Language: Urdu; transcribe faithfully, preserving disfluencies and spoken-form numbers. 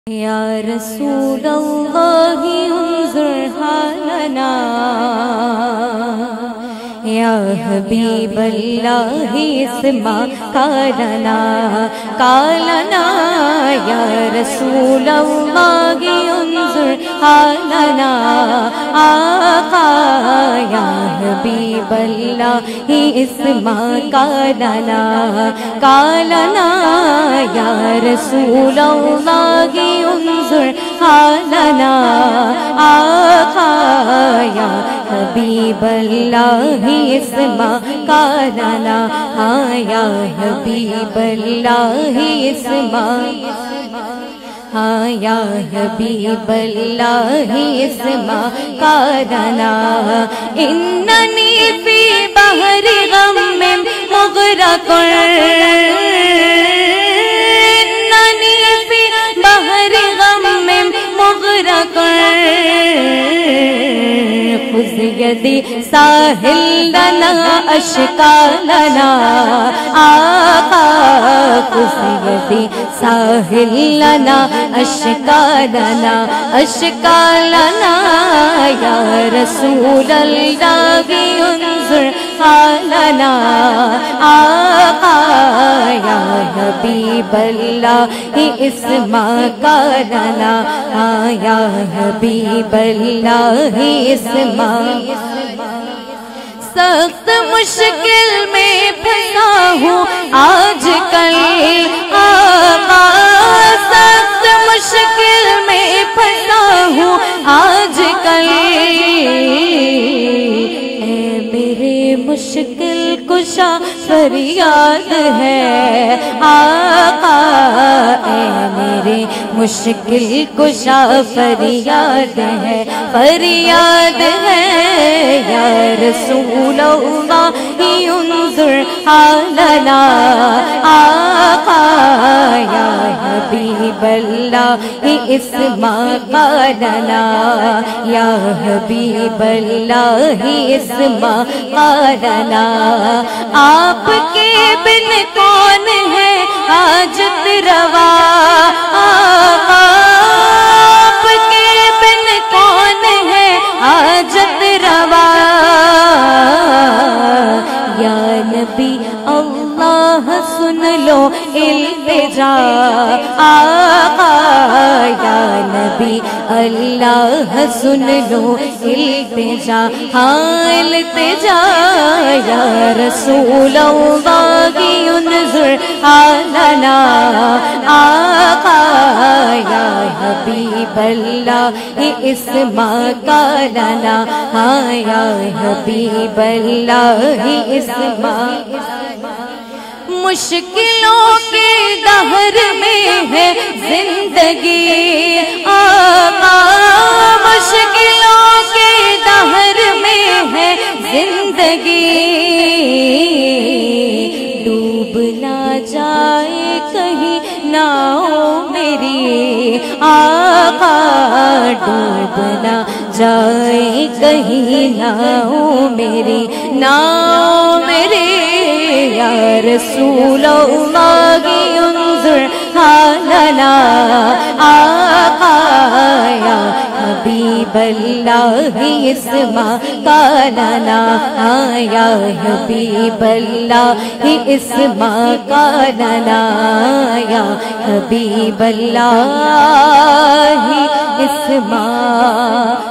یا رسول اللہ انظر حالنا یا حبیب اللہ اسمع قالنا قالنا یا رسول اللہ انظر حالنا آقا یا حبیب اللہ اسمع قالنا قالنا یا رسول اللہ انظر حالنا آقا یا حبیب اللہ اسمع قالنا یا حبیب اللہ اسمع ہاں یا حبیب اللہ اسمع قالنا اننی فی بحر غم مغرق اننی فی بحر غم مغرق خذ یدی ساحل لنا اشکالنا آقا خذ یدی ساحل لنا اشکالنا اشکالنا یا رسول اللہ انظر حالنا آقا یا حبیب اللہ اسمع قالنا یا حبیب اللہ اسمع سخت مشکل میں پھنسا ہوں آج کل آقا سخت مشکل میں پھنسا ہوں آج کل اے میرے مشکل کشا فریاد ہے آقا اے میرے مشکل کشا فریاد ہے فریاد ہے یا رسول اللہ انظر حالنا آقا یا حبیب اللہ اسمع قالنا یا حبیب اللہ اسمع قالنا آپ کے بن کون ہے حاجت روا آقا آپ کے بن کون ہے حاجت روا یا نبی اللہ سن لو التجا آقا یا نبی اللہ سن لو التجا ہاں التجا یا رسول اللہ انظر حالنا آقا یا حبیب اللہ اسمع قالنا ہاں یا حبیب اللہ اسمع مشکلوں کے دہر میں ہے زندگی آقا مشکلوں کے دہر میں ہے زندگی ڈوب نہ جائے کہیں ناؤ میری آقا ڈوب نہ جائے کہیں ناؤ میری ناؤ میری یا رسول اللہ انظر حالنا آقا یا حبیب اللہ اسمع قالنا یا حبیب اللہ اسمع قالنا یا حبیب اللہ اسمع